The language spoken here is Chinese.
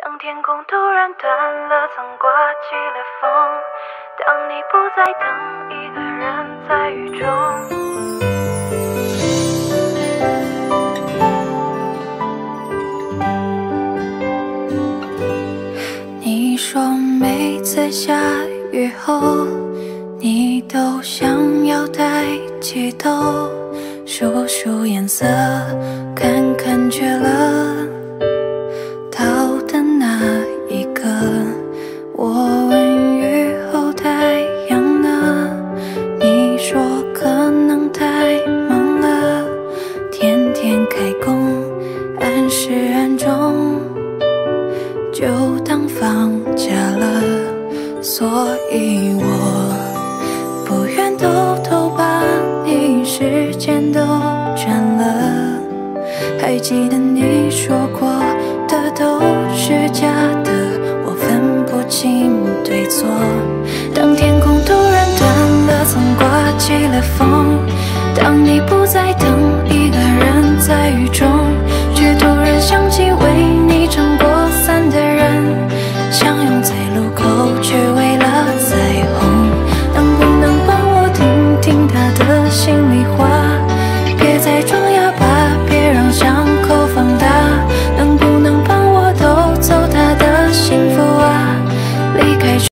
当天空突然断了，曾刮起了风。当你不再等，一个人在雨中。你说每次下雨后，你都想要带起头，数数颜色，看看缺了逃的那一个。我问雨后太阳呢，你说可能太忙了，天天开工，按时按钟，就当放假了。所以我不愿偷偷把你时间都占了。还记得你说过的都是假的，我分不清对错。当天空突然断了，曾刮起了风。当你不再等，一个人在雨中，却突然想起为你撑过伞的人，相拥在路口，却为了彩虹。能不能帮我听听他的心里话，别再装